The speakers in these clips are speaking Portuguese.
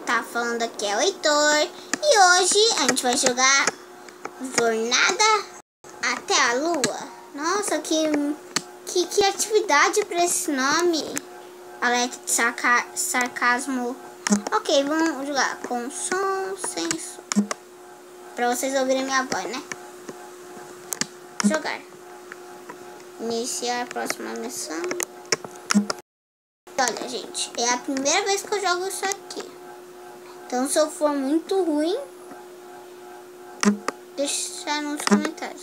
tá falando aqui é o Heitor. E hoje a gente vai jogar Jornada até a Lua. Nossa, que criatividade pra esse nome. Alerta de sarcasmo. Ok, vamos jogar com som, sem som. Pra vocês ouvirem minha voz, né? Jogar. Iniciar a próxima missão. Olha, gente, é a primeira vez que eu jogo isso aqui. Então, se eu for muito ruim, deixa nos comentários.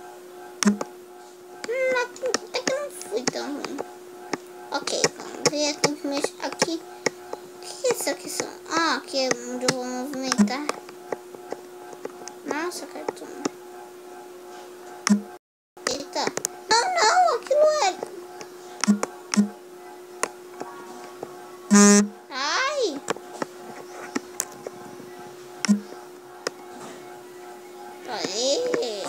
Até que não fui tão ruim. Ok, vamos ver aqui. Aqui. O que é isso aqui? Ah, aqui é onde eu vou movimentar. Nossa, cartoon. Eita. Não, aquilo é... Ai! Aê!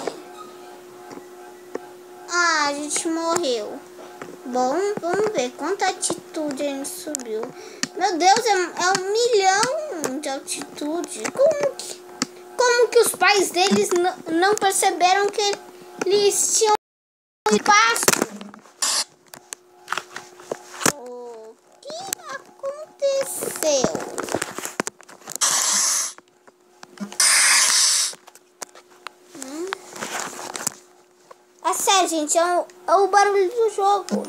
Ah, a gente morreu. Bom, vamos ver quanta altitude a gente subiu. Meu Deus, é 1 milhão de altitude. Como que os pais deles não perceberam que eles tinham espaço? O que aconteceu? É sério, gente, é o barulho do jogo.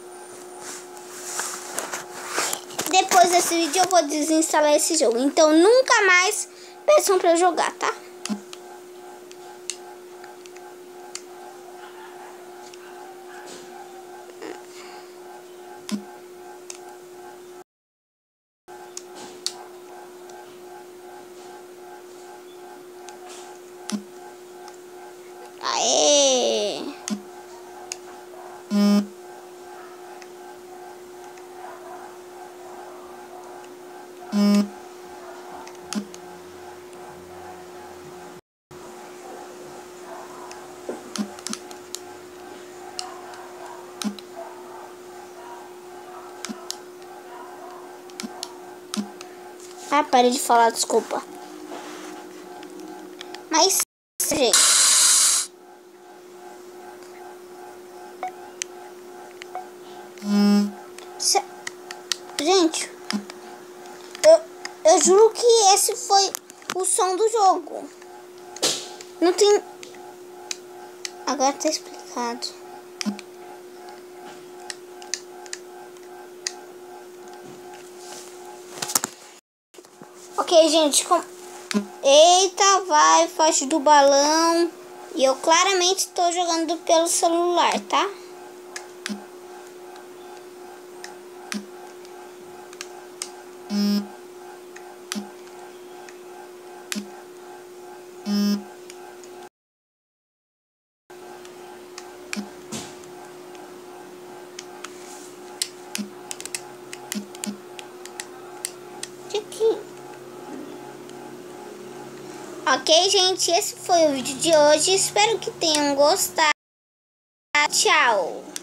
Depois desse vídeo eu vou desinstalar esse jogo. Então nunca mais peçam pra eu jogar, tá? Aê! Ah, parei de falar, desculpa. Mas, gente... Gente, eu juro que esse foi o som do jogo. Não tem... Agora tá explicado. Ok, gente. Eita, vai, foge do balão. E eu claramente tô jogando pelo celular, tá? Ok, gente, esse foi o vídeo de hoje. Espero que tenham gostado. Tchau!